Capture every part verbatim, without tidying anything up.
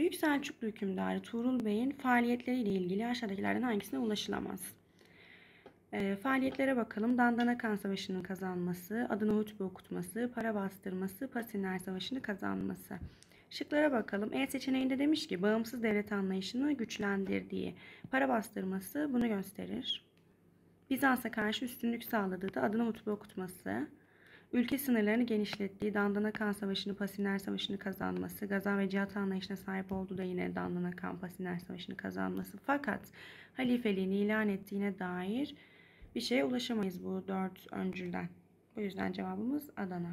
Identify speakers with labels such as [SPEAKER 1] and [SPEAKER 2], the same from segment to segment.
[SPEAKER 1] Büyük Selçuklu hükümdarı Tuğrul Bey'in faaliyetleriyle ilgili aşağıdakilerden hangisine ulaşılamaz? E, faaliyetlere bakalım. Dandanakan Kan Savaşı'nın kazanması, adına hutbe okutması, para bastırması, Pasinler Savaşı'nı kazanması. Şıklara bakalım. E seçeneğinde demiş ki bağımsız devlet anlayışını güçlendirdiği, para bastırması bunu gösterir. Bizans'a karşı üstünlük sağladığı da adına hutbe okutması. Ülke sınırlarını genişlettiği, Dandanakan Savaşı'nı, Pasinler Savaşı'nı kazanması, gaza ve cihat anlayışına sahip olduğu da yine Dandanakan, Pasinler Savaşı'nı kazanması. Fakat halifeliğini ilan ettiğine dair bir şeye ulaşamayız bu dört öncülden. Bu yüzden cevabımız Adana.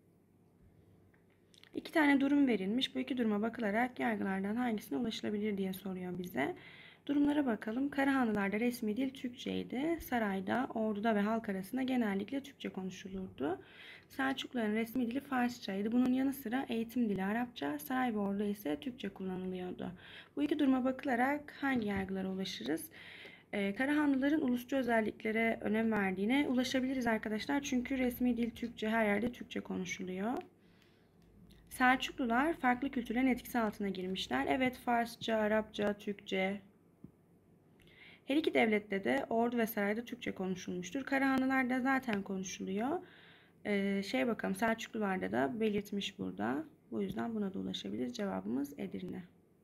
[SPEAKER 1] İki tane durum verilmiş. Bu iki duruma bakılarak yargılardan hangisine ulaşılabilir diye soruyor bize. Durumlara bakalım. Karahanlılarda resmi dil Türkçeydi. Sarayda, orduda ve halk arasında genellikle Türkçe konuşulurdu. Selçukluların resmi dili Farsçaydı. Bunun yanı sıra eğitim dili Arapça, saray ve orduda ise Türkçe kullanılıyordu. Bu iki duruma bakılarak hangi yargılara ulaşırız? Ee, Karahanlıların ulusçu özelliklere önem verdiğine ulaşabiliriz arkadaşlar. Çünkü resmi dil Türkçe, her yerde Türkçe konuşuluyor. Selçuklular farklı kültürlerin etkisi altına girmişler. Evet, Farsça, Arapça, Türkçe. Her iki devlette de ordu ve sarayda Türkçe konuşulmuştur. Karahanlılarda zaten konuşuluyor. Ee, şey bakalım, Selçuklularda da belirtmiş burada. Bu yüzden buna da ulaşabiliriz. Cevabımız Edirne.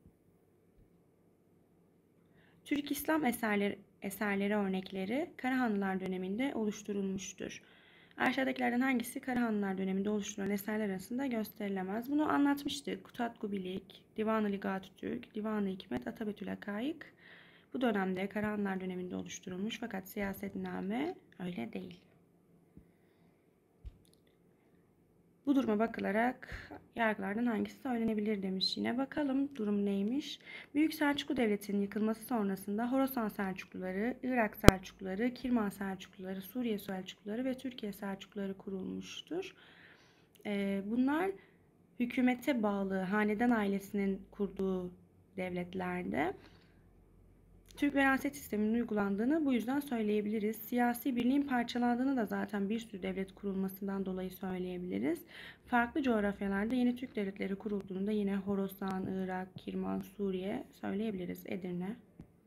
[SPEAKER 1] Türk İslam eserleri, eserleri örnekleri Karahanlılar döneminde oluşturulmuştur. Aşağıdakilerden hangisi Karahanlılar döneminde oluşturulan eserler arasında gösterilemez? Bunu anlatmıştık. Kutatku Bilik, Divan-ı Ligat-ı Türk, Divan-ı Hikmet, Atabetül Hakaik. Bu dönemde Karahanlılar döneminde oluşturulmuş fakat siyasetname öyle değil. Bu duruma bakılarak yargılardan hangisi söylenebilir demiş yine. Bakalım durum neymiş? Büyük Selçuklu Devleti'nin yıkılması sonrasında Horasan Selçukluları, Irak Selçukluları, Kirman Selçukluları, Suriye Selçukluları ve Türkiye Selçukluları kurulmuştur. Bunlar hükümete bağlı hanedan ailesinin kurduğu devletlerde. Türk veraset sisteminin uygulandığını bu yüzden söyleyebiliriz. Siyasi birliğin parçalandığını da zaten bir sürü devlet kurulmasından dolayı söyleyebiliriz. Farklı coğrafyalarda yeni Türk devletleri kurulduğunda yine Horasan, Irak, Kirman, Suriye söyleyebiliriz. Edirne.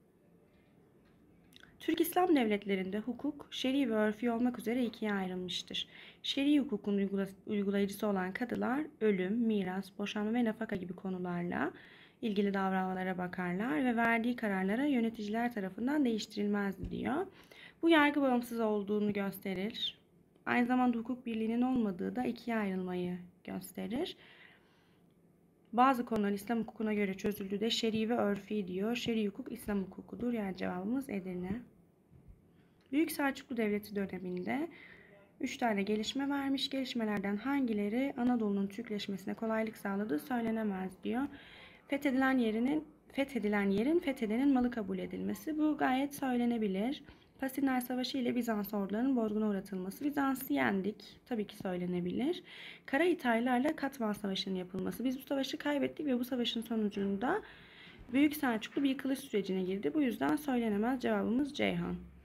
[SPEAKER 1] Türk İslam devletlerinde hukuk, şer'i ve örfi olmak üzere ikiye ayrılmıştır. Şer'i hukukun uygulayıcısı olan kadılar, ölüm, miras, boşanma ve nafaka gibi konularla ilgili davranışlara bakarlar ve verdiği kararlara yöneticiler tarafından değiştirilmezdi diyor. Bu yargı bağımsız olduğunu gösterir. Aynı zamanda hukuk birliğinin olmadığı da ikiye ayrılmayı gösterir. Bazı konular İslam hukukuna göre çözüldü de şer'i ve örfi diyor. Şer'i hukuk İslam hukukudur. Yani cevabımız Edirne. Büyük Selçuklu Devleti döneminde üç tane gelişme vermiş. Gelişmelerden hangileri Anadolu'nun Türkleşmesine kolaylık sağladığı söylenemez diyor. Fethedilen yerinin fethedilen yerin fethedenin malı kabul edilmesi. Bu gayet söylenebilir. Pasinler Savaşı ile Bizans ordularının bozguna uğratılması. Bizans'ı yendik. Tabii ki söylenebilir. Kara İtalyanlarla Katman Savaşı'nın yapılması. Biz bu savaşı kaybettik ve bu savaşın sonucunda Büyük Selçuklu bir yıkılış sürecine girdi. Bu yüzden söylenemez. Cevabımız Ceyhan.